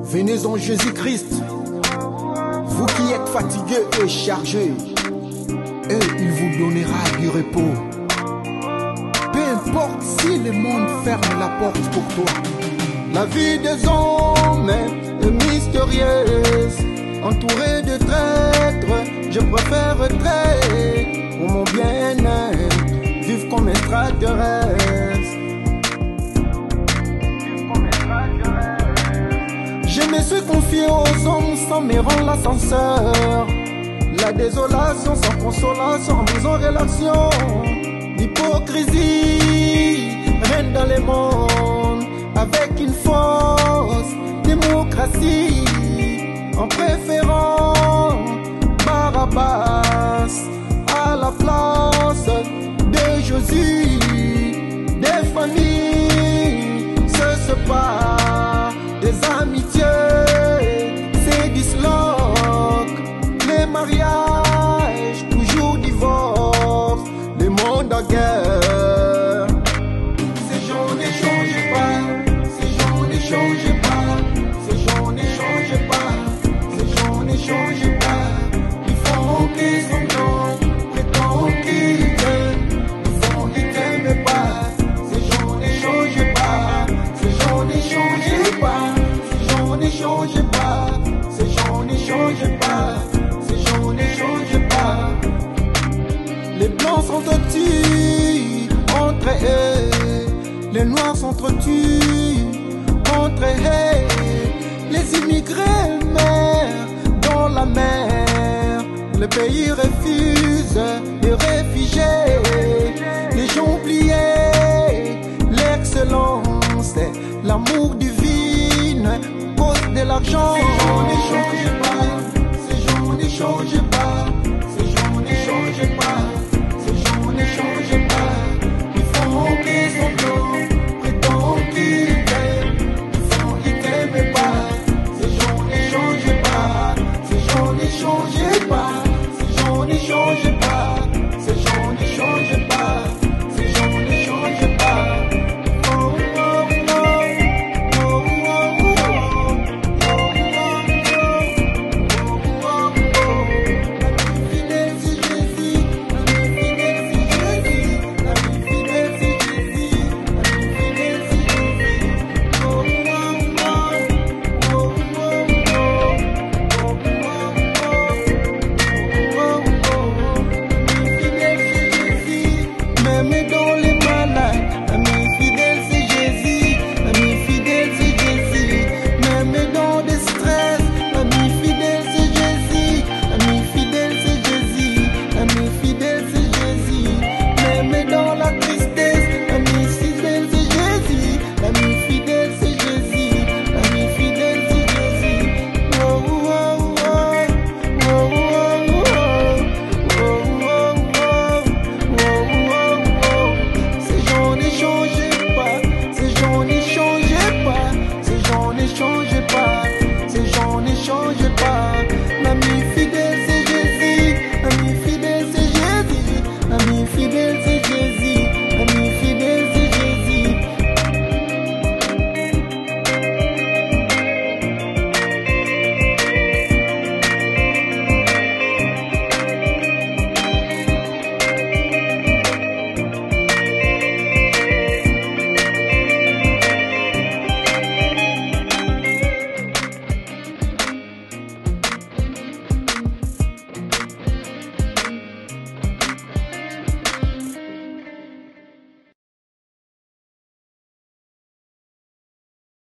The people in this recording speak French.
Venez en Jésus-Christ, vous qui êtes fatigués et chargés, et il vous donnera du repos. Peu importe si le monde ferme la porte pour toi. La vie des hommes est mystérieuse, entourée de traîtres, je préfère traîner pour mon bien-être, vivre comme extraterrestre. Je me suis confié aux hommes sans me rendre l'ascenseur. La désolation sans consolation, mise en relation. L'hypocrisie règne dans le monde avec une fausse démocratie, en préférant Barabbas à la place de Jésus. Des familles se séparent, des amitiés se disloquent, les mariages toujours divorce, le monde en guerre. Ces gens ne changent pas, ces gens ne changent pas, ces gens ne changent pas, ces gens ne changent pas. Ils font qu'ils sont prétendent qu'ils t'aiment, ils font qu'ils t'aiment pas. Ces gens ne changent pas, ces gens ne changent pas, ces gens ne changent pas, ces gens ne changent pas, ces gens ne changent pas. Les blancs s'entretuent entre eux, les noirs s'entretuent entre eux, les immigrés meurent dans la mer, le pays refuse les réfugiés, les gens oubliés, l'excellence, l'amour divin, cause de l'argent. Ces gens ne changent pas, ces gens ne changent pas, ces gens ne changent pas, ces gens ne changent pas, ils font qu'ils sont